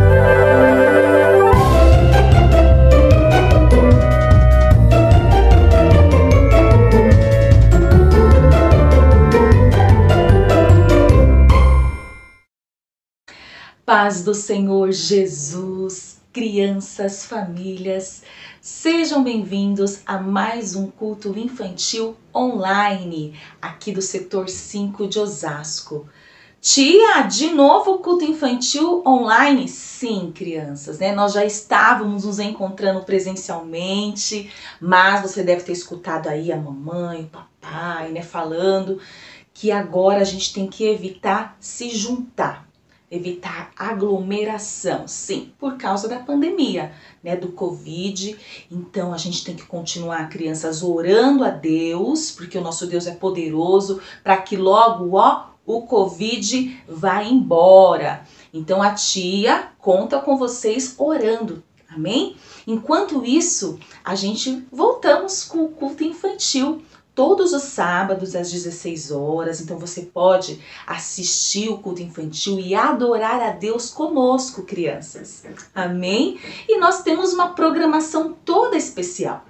Paz do Senhor Jesus, crianças, famílias, sejam bem-vindos a mais um culto infantil online, aqui do setor 5 de Osasco. Tia, de novo culto infantil online? Sim, crianças, né? Nós já estávamos nos encontrando presencialmente, mas você deve ter escutado aí a mamãe, o papai, né, falando que agora a gente tem que evitar se juntar. Evitar aglomeração, sim, por causa da pandemia, né, do Covid. Então a gente tem que continuar, crianças, orando a Deus, porque o nosso Deus é poderoso, para que logo, o Covid vá embora. Então a tia conta com vocês orando, amém? Enquanto isso, a gente voltamos com o culto infantil, todos os sábados às 16 horas, então você pode assistir o culto infantil e adorar a Deus conosco, crianças. Amém? E nós temos uma programação toda especial.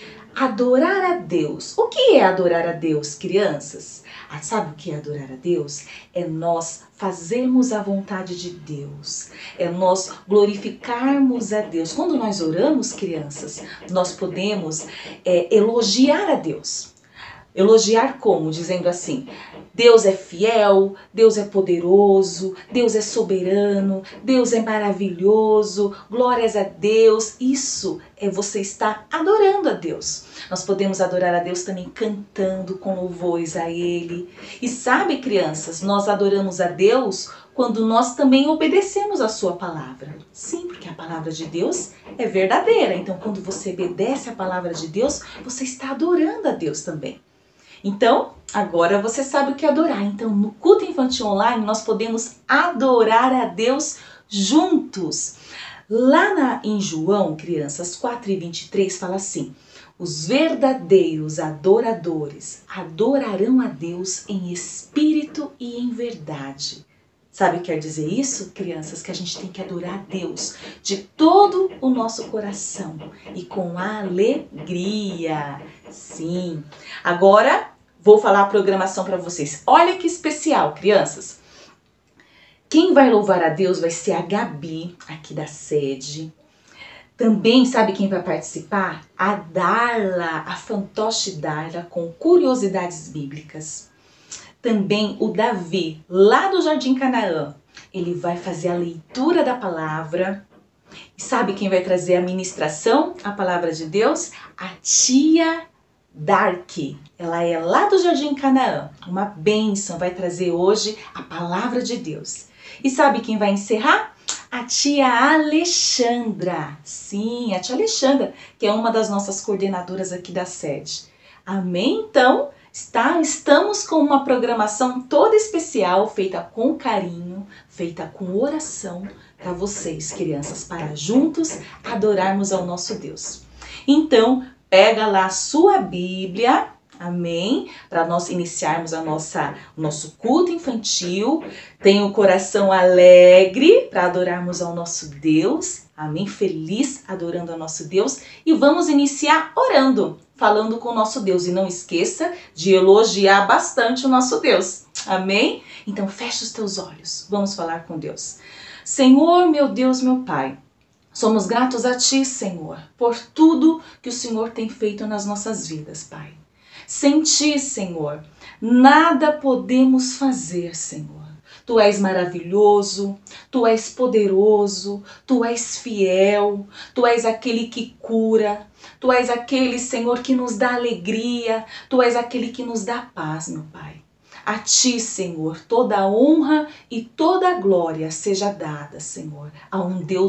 Adorar a Deus. O que é adorar a Deus, crianças? Sabe o que é adorar a Deus? É nós fazermos a vontade de Deus. É nós glorificarmos a Deus. Quando nós oramos, crianças, nós podemos elogiar a Deus. Elogiar como? Dizendo assim, Deus é fiel, Deus é poderoso, Deus é soberano, Deus é maravilhoso, glórias a Deus. Isso é você estar adorando a Deus. Nós podemos adorar a Deus também cantando com louvores a Ele. E sabe, crianças, nós adoramos a Deus quando nós também obedecemos a sua palavra. Sim, porque a palavra de Deus é verdadeira. Então, quando você obedece a palavra de Deus, você está adorando a Deus também. Então, agora você sabe o que é adorar. Então, no culto infantil online, nós podemos adorar a Deus juntos. Lá em João, crianças, 4:23, fala assim: os verdadeiros adoradores adorarão a Deus em espírito e em verdade. Sabe o que quer dizer isso, crianças? Que a gente tem que adorar a Deus de todo o nosso coração e com alegria. Sim. Agora vou falar a programação para vocês. Olha que especial, crianças. Quem vai louvar a Deus vai ser a Gabi, aqui da sede. Também, sabe quem vai participar? A Darla, a fantoche Darla, com curiosidades bíblicas. Também o Davi, lá do Jardim Canaã. Ele vai fazer a leitura da palavra. E sabe quem vai trazer a ministração, a palavra de Deus? A tia Dark. Ela é lá do Jardim Canaã. Uma bênção, vai trazer hoje a palavra de Deus. E sabe quem vai encerrar? A tia Alexandra. Sim, a tia Alexandra, que é uma das nossas coordenadoras aqui da sede. Amém? Então, estamos com uma programação toda especial, feita com carinho, feita com oração para vocês, crianças, para juntos adorarmos ao nosso Deus. Então, pega lá a sua Bíblia, amém? Para nós iniciarmos o nosso culto infantil. Tenha o coração alegre para adorarmos ao nosso Deus, amém? Feliz adorando ao nosso Deus. E vamos iniciar orando, falando com o nosso Deus. E não esqueça de elogiar bastante o nosso Deus, amém? Então feche os teus olhos, vamos falar com Deus. Senhor, meu Deus, meu Pai, somos gratos a Ti, Senhor, por tudo que o Senhor tem feito nas nossas vidas, Pai. Sem Ti, Senhor, nada podemos fazer, Senhor. Tu és maravilhoso, Tu és poderoso, Tu és fiel, Tu és aquele que cura, Tu és aquele, Senhor, que nos dá alegria, Tu és aquele que nos dá paz, meu Pai. A Ti, Senhor, toda a honra e toda a glória seja dada, Senhor, a um Deus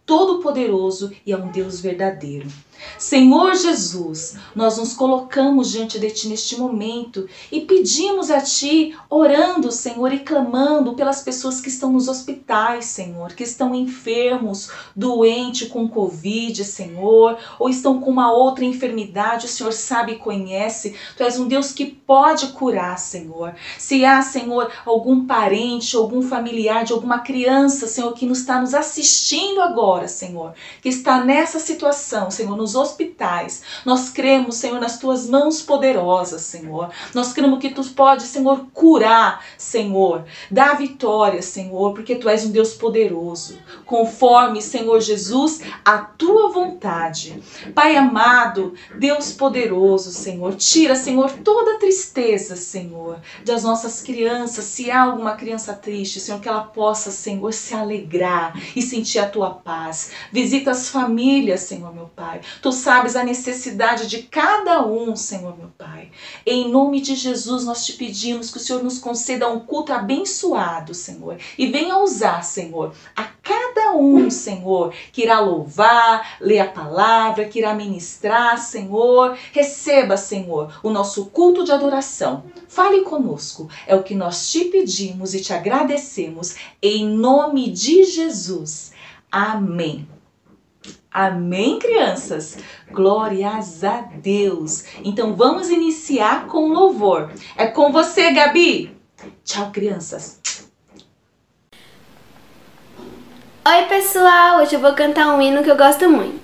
todo-poderoso e é um Deus verdadeiro. Senhor Jesus, nós nos colocamos diante de Ti neste momento e pedimos a Ti, orando, Senhor, e clamando pelas pessoas que estão nos hospitais, Senhor, que estão enfermos, doentes com Covid, Senhor, ou estão com uma outra enfermidade, o Senhor sabe e conhece. Tu és um Deus que pode curar, Senhor. Se há, Senhor, algum parente, algum familiar de alguma criança, Senhor, que está nos assistindo agora, Senhor, que está nessa situação, Senhor, nos hospitais, nós cremos, Senhor, nas Tuas mãos poderosas, Senhor. Nós cremos que Tu podes, Senhor, curar, Senhor, dar vitória, Senhor, porque Tu és um Deus poderoso, conforme, Senhor Jesus, a Tua vontade. Pai amado, Deus poderoso, Senhor, tira, Senhor, toda tristeza, Senhor, das nossas crianças. Se há alguma criança triste, Senhor, que ela possa, Senhor, se alegrar e sentir a Tua paz. Visita as famílias, Senhor, meu Pai. Tu sabes a necessidade de cada um, Senhor, meu Pai. Em nome de Jesus, nós Te pedimos que o Senhor nos conceda um culto abençoado, Senhor, e venha usar, Senhor, a cada um, Senhor, que irá louvar, ler a palavra, que irá ministrar, Senhor. Receba, Senhor, o nosso culto de adoração. Fale conosco, é o que nós Te pedimos e Te agradecemos, em nome de Jesus. Amém. Amém, crianças? Glórias a Deus. Então vamos iniciar com louvor. É com você, Gabi. Tchau, crianças. Oi, pessoal. Hoje eu vou cantar um hino que eu gosto muito.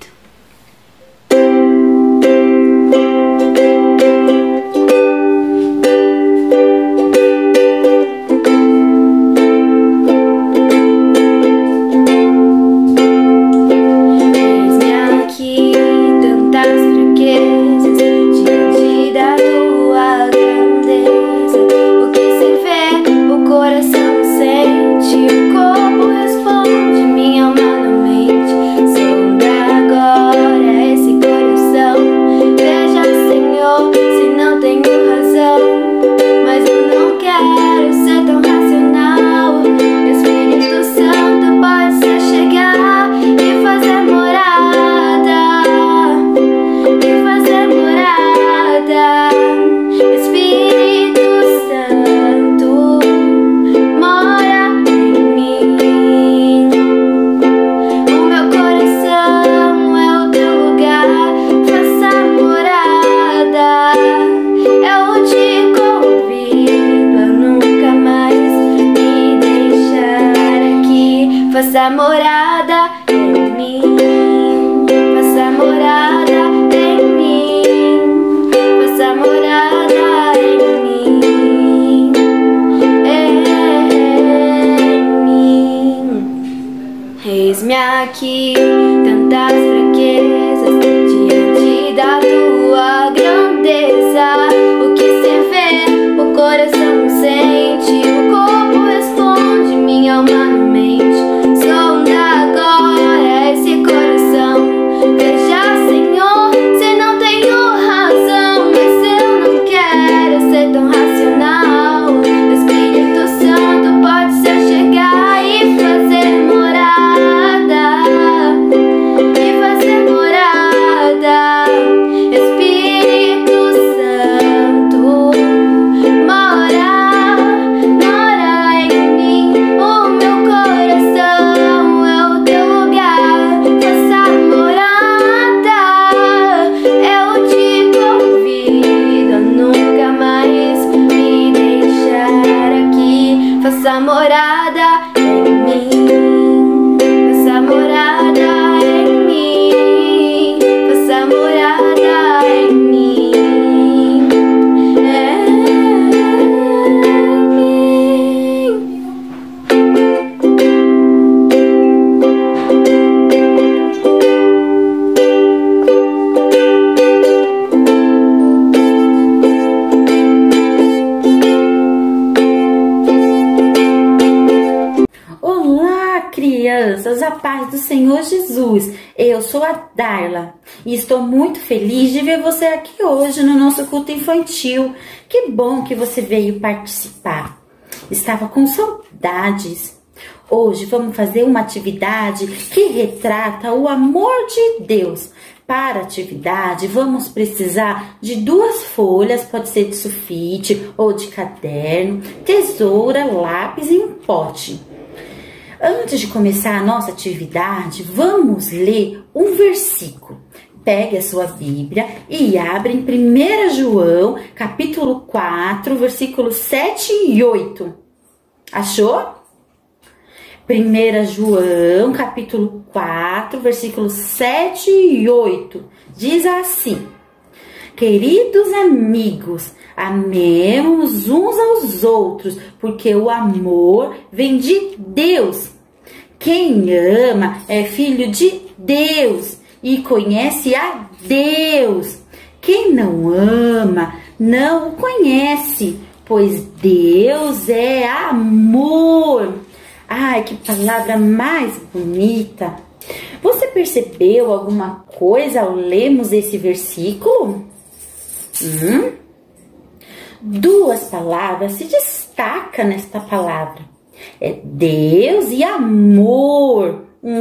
Faça morada em mim, faça morada em mim, faça morada em mim, em mim. Eis-me aqui, tantas fraquezas diante da Tua grandeza. O que se vê, o coração sente, o corpo responde, minha alma não mente. Faça morada em mim, faça morada em mim, faça morada em mim, Crianças, a paz do Senhor Jesus. Eu sou a Darla e estou muito feliz de ver você aqui hoje no nosso culto infantil. Que bom que você veio participar. Estava com saudades Hoje vamos fazer uma atividade que retrata o amor de Deus. Para a atividade, vamos precisar de 2 folhas, pode ser de sulfite ou de caderno, tesoura, lápis e um pote. Antes de começar a nossa atividade, vamos ler um versículo. Pegue a sua Bíblia e abre em 1 João, capítulo 4, versículos 7 e 8. Achou? 1 João, capítulo 4, versículos 7 e 8. Diz assim: Queridos amigos, amemos uns aos outros, porque o amor vem de Deus. Quem ama é filho de Deus e conhece a Deus. Quem não ama não o conhece, pois Deus é amor. Ai, que palavra mais bonita! Você percebeu alguma coisa ao lermos esse versículo? 2 palavras se destacam nesta palavra. É Deus e amor.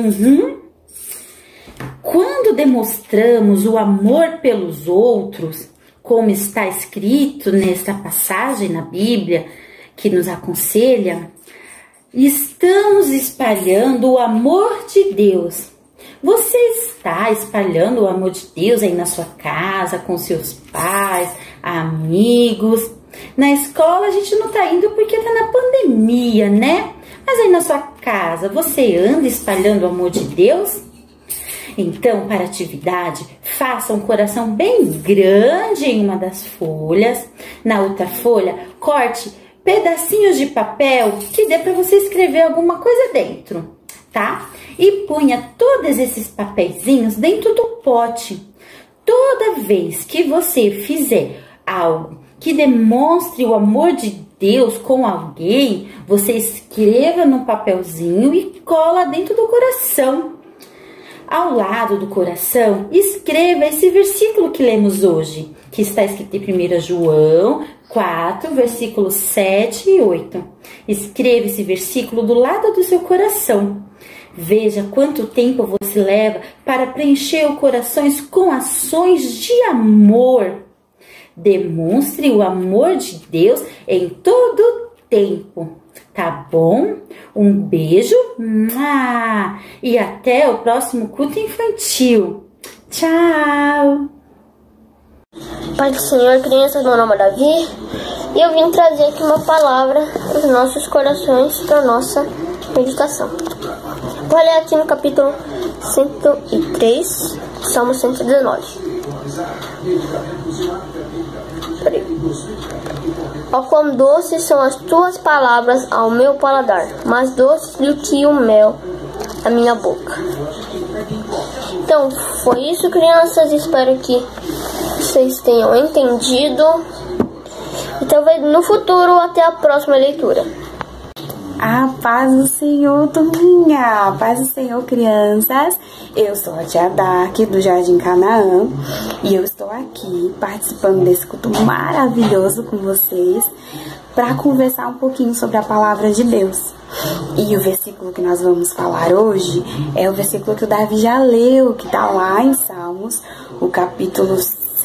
Quando demonstramos o amor pelos outros, como está escrito nesta passagem na Bíblia, que nos aconselha, estamos espalhando o amor de Deus. Você está espalhando o amor de Deus aí na sua casa, com seus pais, amigos. Na escola a gente não está indo porque está na pandemia, né? Mas aí na sua casa, você anda espalhando o amor de Deus? Então, para a atividade, faça um coração bem grande em uma das folhas. Na outra folha, corte pedacinhos de papel que dê para você escrever alguma coisa dentro, tá? E punha todos esses papeizinhos dentro do pote. Toda vez que você fizer algo que demonstre o amor de Deus com alguém, você escreva no papelzinho e cola dentro do coração. Ao lado do coração, escreva esse versículo que lemos hoje, que está escrito em 1 João 4, versículos 7 e 8. Escreva esse versículo do lado do seu coração. Veja quanto tempo você leva para preencher os corações com ações de amor. Demonstre o amor de Deus em todo o tempo. Tá bom? Um beijo e até o próximo culto infantil. Tchau! Pai do Senhor, crianças, meu nome é Davi e eu vim trazer aqui uma palavra para os nossos corações, para a nossa meditação. Vou ler aqui no capítulo 103, Salmo 119. Ó, quão doces são as tuas palavras ao meu paladar, mais doces do que o mel à minha boca. Então, foi isso, crianças. Espero que vocês tenham entendido. E talvez no futuro, até a próxima leitura. A paz do Senhor, turminha! A paz do Senhor, crianças! Eu sou a tia Dark, do Jardim Canaã, e eu estou aqui participando desse culto maravilhoso com vocês para conversar um pouquinho sobre a palavra de Deus. E o versículo que nós vamos falar hoje é o versículo que o Davi já leu, que está lá em Salmos, o capítulo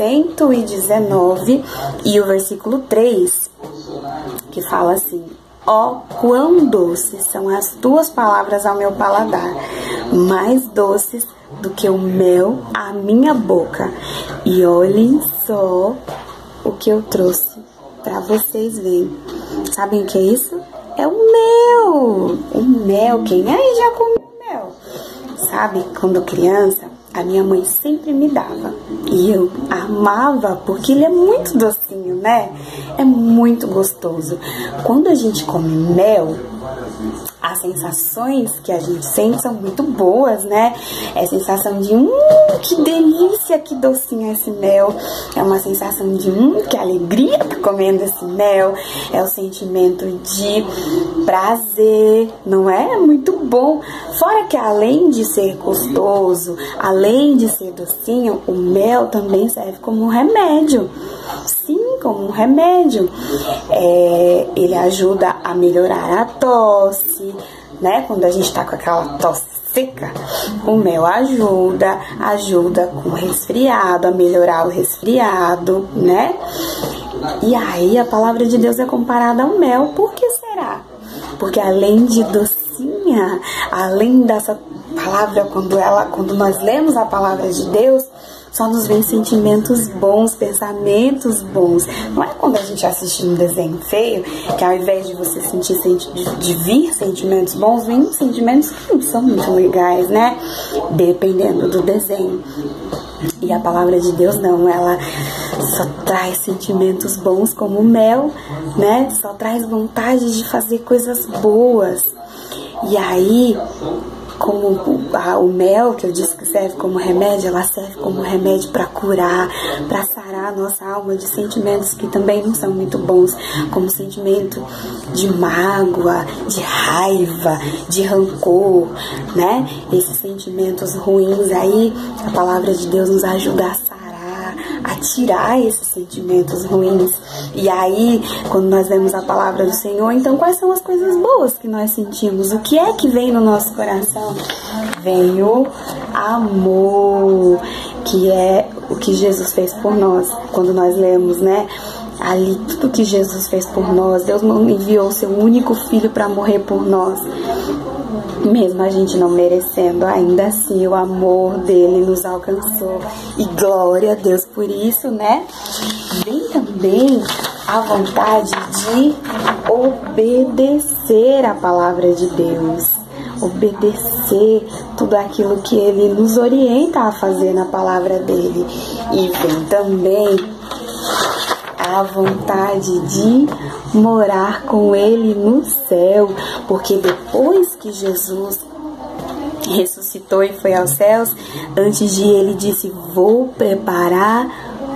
119 e o versículo 3, que fala assim: ó, quão doces são as tuas palavras ao meu paladar, mais doces do que o mel à minha boca. E olhem só o que eu trouxe para vocês verem. Sabem o que é isso? É o mel! O mel, quem aí já comeu mel? Sabe, quando criança, a minha mãe sempre me dava. E eu amava, porque ele é muito docinho, né? É muito gostoso. Quando a gente come mel, as sensações que a gente sente são muito boas, né? É a sensação de, que delícia, que docinho é esse mel. É uma sensação de, que alegria tá comendo esse mel. É o sentimento de prazer, não é? É muito bom. Fora que além de ser gostoso, além de ser docinho, o mel também serve como um remédio. Sim, como um remédio. Ele ajuda a melhorar a tosse, né? Quando a gente tá com aquela tosse seca, o mel ajuda com resfriado, a melhorar o resfriado, né? E aí a palavra de Deus é comparada ao mel. Por que será? Porque além de docinha, além dessa palavra, quando nós lemos a palavra de Deus, só nos vem sentimentos bons, pensamentos bons. Não é quando a gente assiste um desenho feio, que ao invés de você de vir sentimentos bons, vem sentimentos que não são muito legais, né? Dependendo do desenho. E a palavra de Deus não, ela só traz sentimentos bons como mel, né? Só traz vontade de fazer coisas boas. E aí, como o mel, que eu disse que serve como remédio, ela serve como remédio para curar, para sarar a nossa alma de sentimentos que também não são muito bons, como sentimento de mágoa, de raiva, de rancor, né? Esses sentimentos ruins aí, a palavra de Deus nos ajuda a sarar, a tirar esses sentimentos ruins. E aí, quando nós lemos a palavra do Senhor, então quais são as coisas boas que nós sentimos? O que é que vem no nosso coração? Vem o amor, que é o que Jesus fez por nós. Quando nós lemos, né, ali tudo que Jesus fez por nós, Deus enviou o seu único filho para morrer por nós. Mesmo a gente não merecendo, ainda assim o amor dele nos alcançou. E glória a Deus por isso, né? Vem também a vontade de obedecer a palavra de Deus. Obedecer tudo aquilo que ele nos orienta a fazer na palavra dele. E vem também a vontade de morar com ele no céu, porque depois que Jesus ressuscitou e foi aos céus, antes de ir ele disse: vou preparar-vos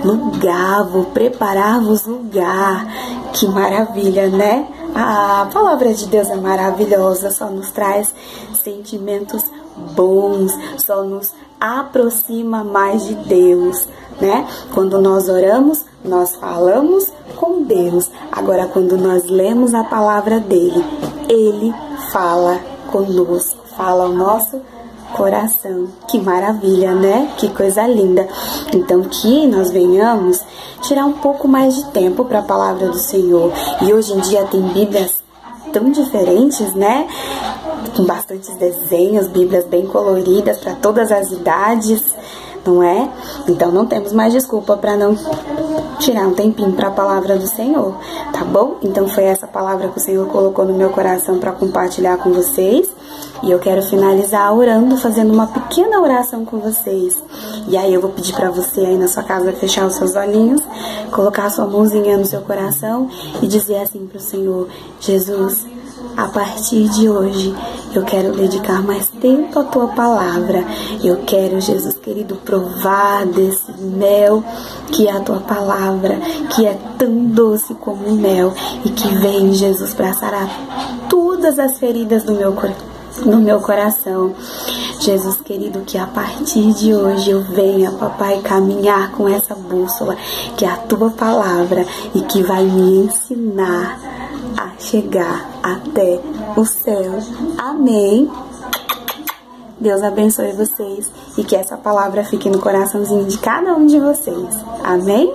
lugar. Que maravilha, né? A palavra de Deus é maravilhosa, só nos traz sentimentos bons, só nos aproxima mais de Deus, né? Quando nós oramos, nós falamos com Deus. Agora, quando nós lemos a palavra dele, ele fala conosco, fala ao nosso coração. Que maravilha, né? Que coisa linda. Então, que nós venhamos tirar um pouco mais de tempo para a palavra do Senhor. E hoje em dia tem Bíblias tão diferentes, né? Com bastantes desenhos, Bíblias bem coloridas para todas as idades, não é? Então não temos mais desculpa para não tirar um tempinho para a palavra do Senhor, tá bom? Então foi essa palavra que o Senhor colocou no meu coração para compartilhar com vocês. E eu quero finalizar orando, fazendo uma pequena oração com vocês. E aí eu vou pedir para você aí na sua casa fechar os seus olhinhos, colocar a sua mãozinha no seu coração e dizer assim para o Senhor: Jesus, a partir de hoje, eu quero dedicar mais tempo à Tua Palavra. Eu quero, Jesus querido, provar desse mel que é a Tua Palavra, que é tão doce como o mel e que vem, Jesus, para sarar todas as feridas do meu coração. Jesus querido, que a partir de hoje eu venha, papai, caminhar com essa bússola, que é a Tua Palavra e que vai me ensinar a chegar até o céu. Amém. Deus abençoe vocês e que essa palavra fique no coraçãozinho de cada um de vocês. Amém?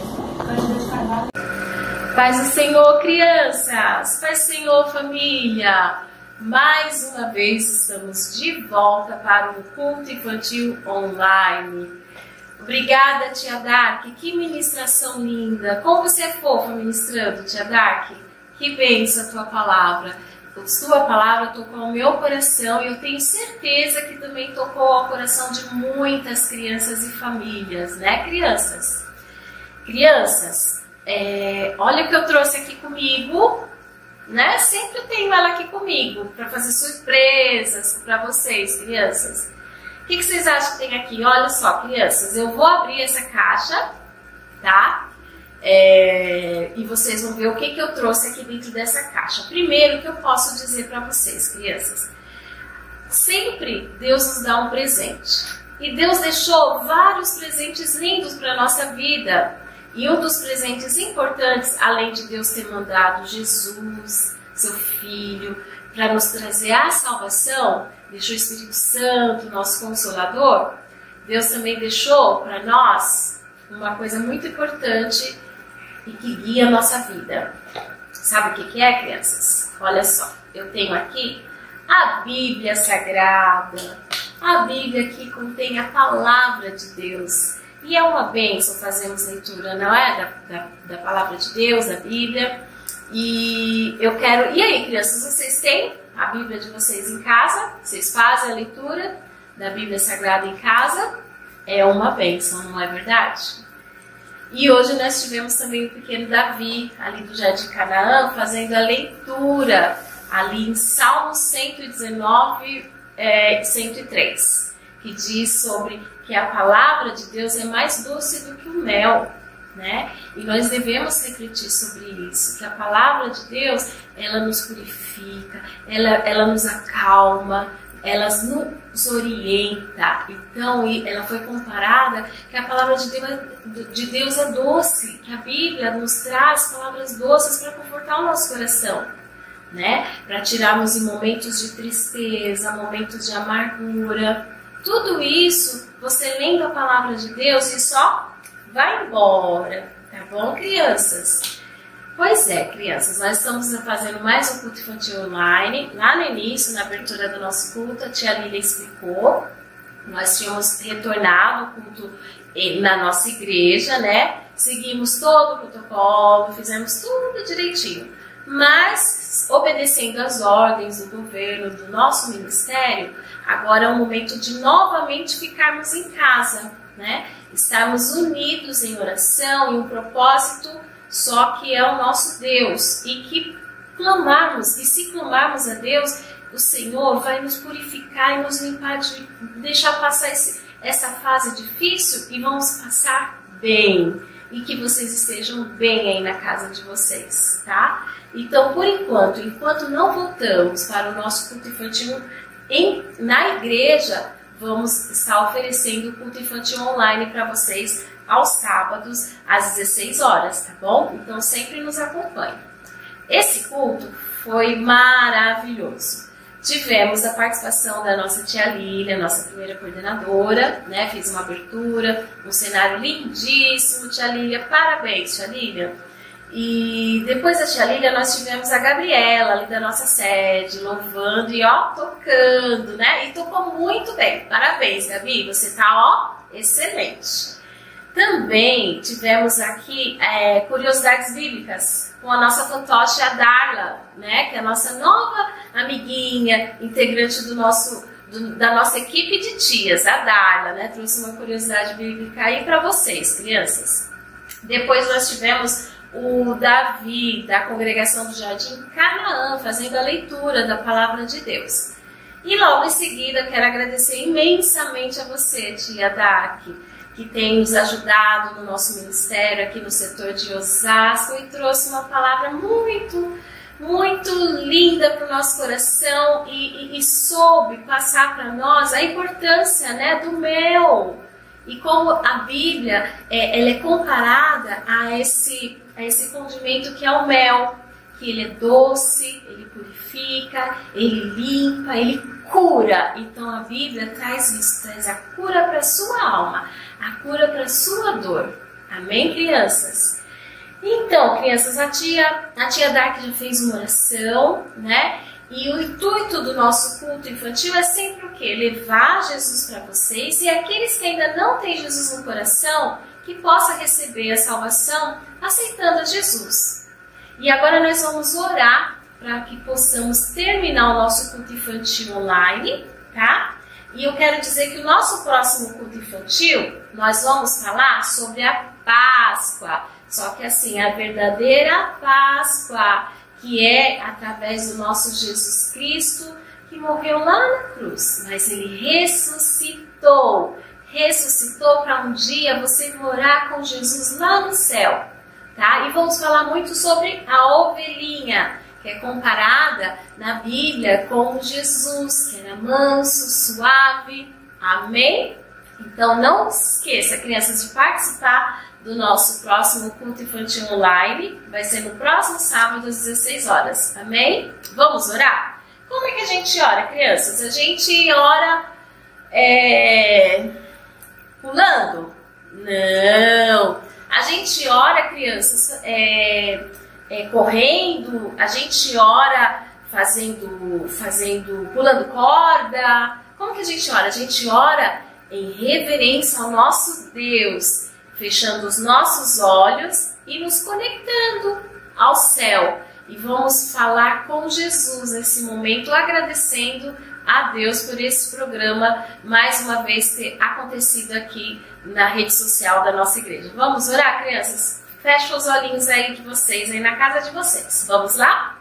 Paz do Senhor, crianças! Paz do Senhor, família! Mais uma vez estamos de volta para o culto infantil online. Obrigada, Tia Dark. Que ministração linda! Como você é fofa ministrando, Tia Dark. Que bênção a tua palavra. A sua palavra tocou ao meu coração e eu tenho certeza que também tocou ao coração de muitas crianças e famílias, né, crianças? Crianças, olha o que eu trouxe aqui comigo, né? Sempre tenho ela aqui comigo para fazer surpresas para vocês, crianças. O que vocês acham que tem aqui? Olha só, crianças, eu vou abrir essa caixa, tá? E vocês vão ver o que eu trouxe aqui dentro dessa caixa. Primeiro, o que eu posso dizer para vocês, crianças? Sempre Deus nos dá um presente. E Deus deixou vários presentes lindos para a nossa vida. E um dos presentes importantes, além de Deus ter mandado Jesus, seu Filho, para nos trazer a salvação, deixou o Espírito Santo, nosso Consolador, Deus também deixou para nós uma coisa muito importante e que guia a nossa vida. Sabe o que é, crianças? Olha só, eu tenho aqui a Bíblia Sagrada, a Bíblia que contém a Palavra de Deus. E é uma bênção fazermos leitura, não é? Da Palavra de Deus, da Bíblia. E eu quero... E aí, crianças, vocês têm a Bíblia de vocês em casa? Vocês fazem a leitura da Bíblia Sagrada em casa? É uma bênção, não é verdade? E hoje nós tivemos também o pequeno Davi, ali do Jardim Canaã, fazendo a leitura, ali em Salmo 119, 103, que diz sobre que a palavra de Deus é mais doce do que o mel, né? E nós devemos refletir sobre isso, que a palavra de Deus, ela nos purifica, ela nos acalma, ela nos orienta. Então, ela foi comparada que a palavra de Deus é doce, que a Bíblia nos traz palavras doces para confortar o nosso coração, né? Para tirarmos em momentos de tristeza, momentos de amargura. Tudo isso, você lendo a palavra de Deus e só vai embora, tá bom, crianças? Pois é, crianças, nós estamos fazendo mais um culto infantil online. Lá no início, na abertura do nosso culto, a tia Lília explicou. Nós tínhamos retornado o culto na nossa igreja, né? Seguimos todo o protocolo, fizemos tudo direitinho. Mas, obedecendo às ordens do governo, do nosso ministério, agora é o momento de novamente ficarmos em casa, né? Estarmos unidos em oração, em um propósito só que é o nosso Deus, e que clamarmos, e se clamarmos a Deus, o Senhor vai nos purificar e nos limpar, de deixar passar essa fase difícil, e vamos passar bem, e que vocês estejam bem aí na casa de vocês, tá? Então, por enquanto não voltamos para o nosso culto infantil na igreja, vamos estar oferecendo o culto infantil online para vocês aos sábados, às 16 horas, tá bom? Então, sempre nos acompanhe. Esse culto foi maravilhoso. Tivemos a participação da nossa tia Lília, nossa primeira coordenadora, né? Fez uma abertura, um cenário lindíssimo, tia Lília. Parabéns, tia Lília. E depois da tia Lília, nós tivemos a Gabriela, ali da nossa sede, louvando e, ó, tocando, né? E tocou muito bem. Parabéns, Gabi, você tá, ó, excelente. Também tivemos aqui curiosidades bíblicas com a nossa fantoche, a Darla, né? Que é a nossa nova amiguinha, integrante da nossa equipe de tias, a Darla, né? Trouxe uma curiosidade bíblica aí para vocês, crianças. Depois nós tivemos o Davi, da congregação do Jardim Canaã, fazendo a leitura da palavra de Deus. E logo em seguida, quero agradecer imensamente a você, tia Dark, que tem nos ajudado no nosso ministério aqui no setor de Osasco e trouxe uma palavra muito, muito linda para o nosso coração e soube passar para nós a importância, né, do mel. E como a Bíblia ela é comparada a esse condimento que é o mel, que ele é doce, ele purifica, ele limpa, ele cura. Então a Bíblia traz isso, traz a cura para a sua alma, a cura para a sua dor. Amém, crianças? Então, crianças, a tia Dark já fez uma oração, né? E o intuito do nosso culto infantil é sempre o quê? Levar Jesus para vocês, e aqueles que ainda não têm Jesus no coração, que possa receber a salvação aceitando Jesus. E agora nós vamos orar para que possamos terminar o nosso culto infantil online, tá? E eu quero dizer que o nosso próximo culto infantil, nós vamos falar sobre a Páscoa. Só que assim, a verdadeira Páscoa, que é através do nosso Jesus Cristo, que morreu lá na cruz, mas ele ressuscitou. Ressuscitou para um dia você morar com Jesus lá no céu, tá? E vamos falar muito sobre a ovelhinha, que é comparada na Bíblia com Jesus, que era manso, suave. Amém? Então não esqueça, crianças, de participar do nosso próximo culto infantil online. Vai ser no próximo sábado às 16 horas. Amém? Vamos orar? Como é que a gente ora, crianças? A gente ora pulando? Não. A gente ora, crianças, correndo. A gente ora pulando corda. Como que a gente ora? A gente ora em reverência ao nosso Deus, fechando os nossos olhos e nos conectando ao céu. E vamos falar com Jesus nesse momento, agradecendo a Deus por esse programa, mais uma vez ter acontecido aqui na rede social da nossa igreja. Vamos orar, crianças? Fecha os olhinhos aí de vocês, aí na casa de vocês. Vamos lá?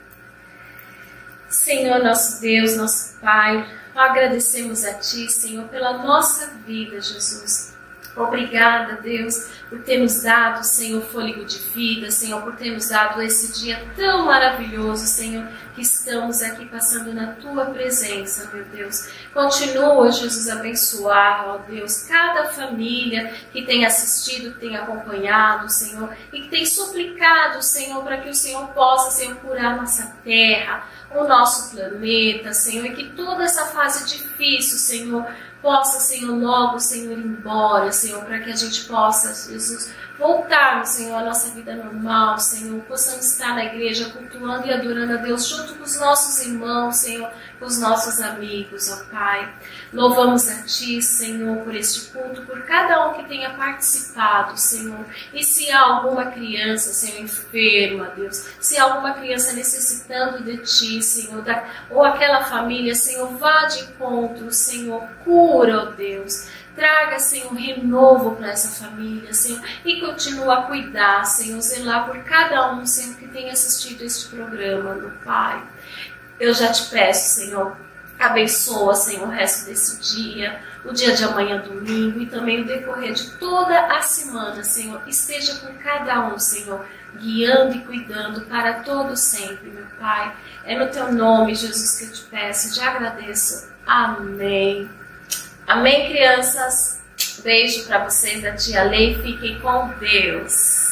Senhor, nosso Deus, nosso Pai, agradecemos a Ti, Senhor, pela nossa vida, Jesus. Obrigada, Deus, por ter nos dado, Senhor, fôlego de vida, Senhor, por ter nos dado esse dia tão maravilhoso, Senhor, que estamos aqui passando na Tua presença, meu Deus. Continua, Jesus, abençoar, ó Deus, cada família que tem assistido, que tem acompanhado, Senhor, e que tem suplicado, Senhor, para que o Senhor possa, Senhor, curar nossa terra, o nosso planeta, Senhor, e que toda essa fase difícil, Senhor, possa, Senhor, logo, Senhor, ir embora, Senhor, para que a gente possa, Jesus, voltar, Senhor, à nossa vida normal, Senhor, possamos estar na igreja cultuando e adorando a Deus junto com os nossos irmãos, Senhor, com os nossos amigos, ó Pai. Louvamos a Ti, Senhor, por este culto, por cada um que tenha participado, Senhor. E se há alguma criança, Senhor, enferma, Deus, se há alguma criança necessitando de Ti, Senhor, ou aquela família, Senhor, vá de encontro, Senhor, cura, ó Deus. Traga, Senhor, renovo para essa família, Senhor, e continua a cuidar, Senhor, zelar por cada um, Senhor, que tenha assistido este programa, meu Pai. Eu já te peço, Senhor, abençoa, Senhor, o resto desse dia, o dia de amanhã, domingo, e também o decorrer de toda a semana, Senhor. Esteja com cada um, Senhor, guiando e cuidando para todo sempre, meu Pai. É no Teu nome, Jesus, que eu te peço, te agradeço. Amém. Amém, crianças? Beijo para vocês da Tia Lei. Fiquem com Deus.